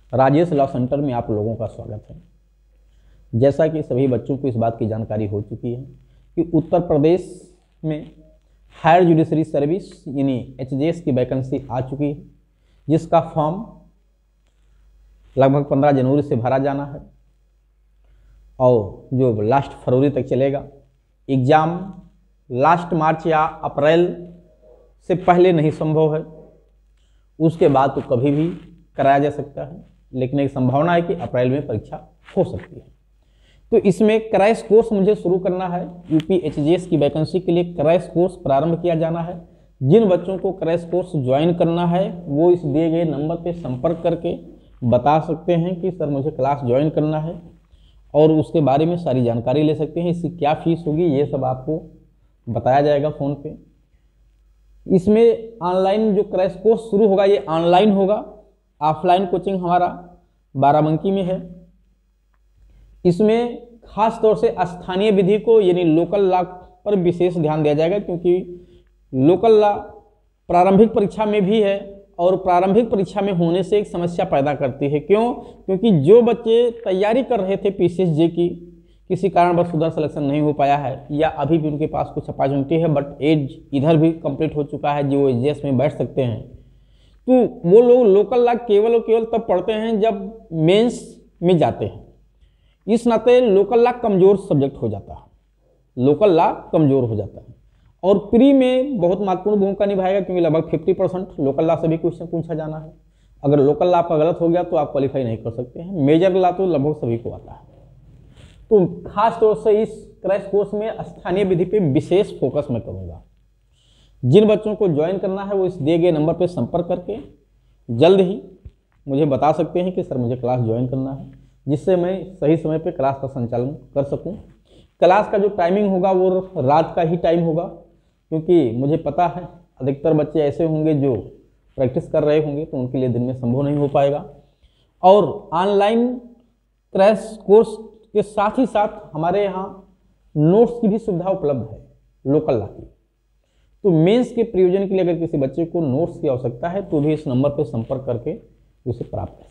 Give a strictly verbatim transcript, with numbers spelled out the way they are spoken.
Rajesh law centre में आप लोगों का स्वागत है। जैसा कि सभी बच्चों को इस बात की जानकारी हो चुकी है कि उत्तर प्रदेश में हायर जुडिशरी सर्विस यानी एच जे एस की वैकेंसी आ चुकी है, जिसका फॉर्म लगभग पंद्रह जनवरी से भरा जाना है और जो लास्ट फरवरी तक चलेगा। एग्ज़ाम लास्ट मार्च या अप्रैल से पहले नहीं संभव है, उसके बाद तो कभी भी कराया जा सकता है, लेकिन एक संभावना है कि अप्रैल में परीक्षा हो सकती है। तो इसमें क्रैश कोर्स मुझे शुरू करना है। यूपी एचजीएस की वैकेंसी के लिए क्रैश कोर्स प्रारंभ किया जाना है। जिन बच्चों को क्रैश कोर्स ज्वाइन करना है वो इस दिए गए नंबर पे संपर्क करके बता सकते हैं कि सर मुझे क्लास ज्वाइन करना है, और उसके बारे में सारी जानकारी ले सकते हैं। इसकी क्या फीस होगी ये सब आपको बताया जाएगा फ़ोन पे। इसमें ऑनलाइन जो क्रैश कोर्स शुरू होगा ये ऑनलाइन होगा। ऑफलाइन कोचिंग हमारा बाराबंकी में है। इसमें खास तौर से स्थानीय विधि को यानी लोकल लॉ पर विशेष ध्यान दिया जाएगा, क्योंकि लोकल लॉ प्रारंभिक परीक्षा में भी है और प्रारंभिक परीक्षा में होने से एक समस्या पैदा करती है। क्यों? क्योंकि जो बच्चे तैयारी कर रहे थे पीसीएसजे की, किसी कारणवश उधर सिलेक्शन नहीं हो पाया है या अभी भी उनके पास कुछ अपॉर्चुनिटी है बट एज इधर भी कंप्लीट हो चुका है जो एचजीएस में बैठ सकते हैं, तो वो लोग लोकल लॉ केवल और केवल तब पढ़ते हैं जब मेंस में जाते हैं। इस नाते लोकल लॉ कमज़ोर सब्जेक्ट हो जाता है, लोकल लॉ कमज़ोर हो जाता है और प्री में बहुत महत्वपूर्ण भूमिका निभाएगा, क्योंकि लगभग पचास परसेंट लोकल लॉ से भी क्वेश्चन पूछा जाना है। अगर लोकल लॉ आपका गलत हो गया तो आप क्वालिफाई नहीं कर सकते हैं। मेजर लॉ तो लगभग सभी को आता है। तो खास तौर से इस क्रैश कोर्स में स्थानीय विधि पे विशेष फोकस मैं करूँगा। जिन बच्चों को ज्वाइन करना है वो इस दिए गए नंबर पर संपर्क करके जल्द ही मुझे बता सकते हैं कि सर मुझे क्लास ज्वाइन करना है, जिससे मैं सही समय पे क्लास का संचालन कर सकूं। क्लास का जो टाइमिंग होगा वो रात का ही टाइम होगा, क्योंकि मुझे पता है अधिकतर बच्चे ऐसे होंगे जो प्रैक्टिस कर रहे होंगे, तो उनके लिए दिन में संभव नहीं हो पाएगा। और ऑनलाइन क्रैश कोर्स के साथ ही साथ हमारे यहाँ नोट्स की भी सुविधा उपलब्ध है लोकल लॉ की। तो मेंस के प्रयोजन के लिए अगर किसी बच्चे को नोट्स की आवश्यकता है तो भी इस नंबर पर संपर्क करके उसे प्राप्त करें।